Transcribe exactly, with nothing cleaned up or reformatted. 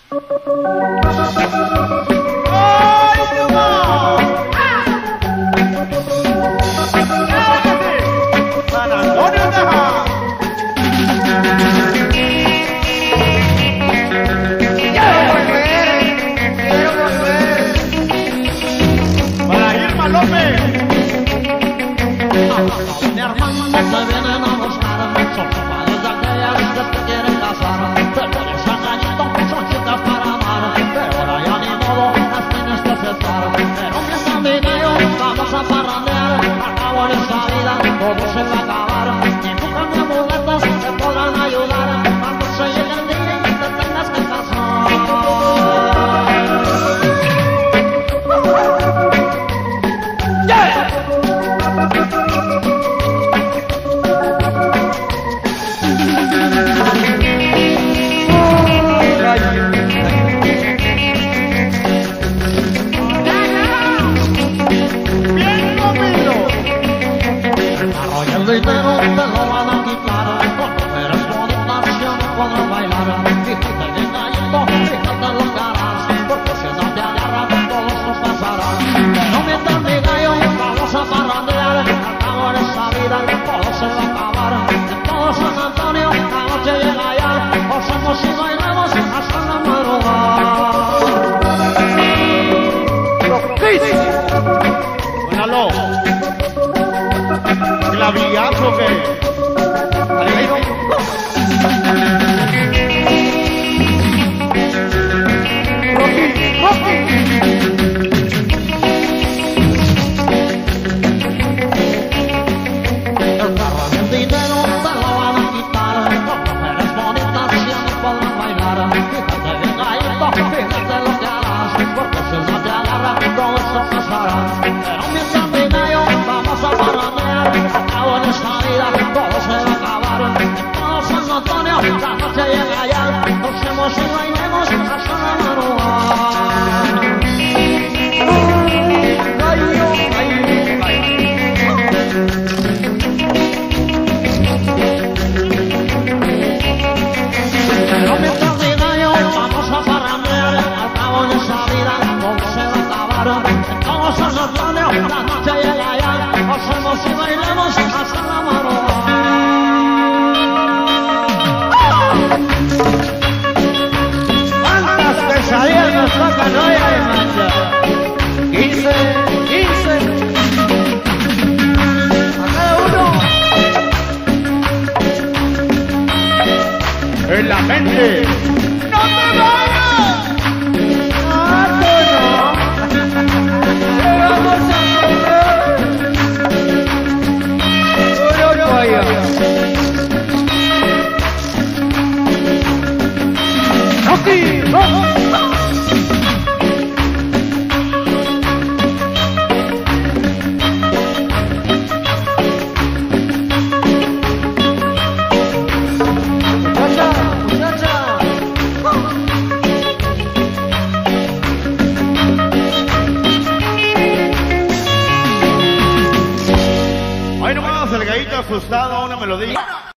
Clavillazo que Rocky, Rocky. El carro del dinero te lo van a quitar, con mujeres bonitas ya no podrán bailar. Fíjate bien gallito, fíjate lo que harás, porque si no te agarra todo esto pasará. Pero mientras dinero vamos a parrandear, en esta vida todo se va a acabar. En todo San Antonio la noche llega ya, gocemos y bailemos hasta la madrugada. Pero mientras dinero vamos a parrandear, al cabo de esa vida todo se va a acabar. En todo San Antonio la noche llega ya, gocemos y bailemos hasta la madrugada. ¿Cuántas pesadillas nos tocan hoy, hermano? quince, quince. A cada uno. En la mente. ¡No te vayas! ¡Ah, tú no! ¡Te vamos a comer! Rocky, Rocky. Muchacha, muchacha. Hoy nomás el gallito asustado a una melodía.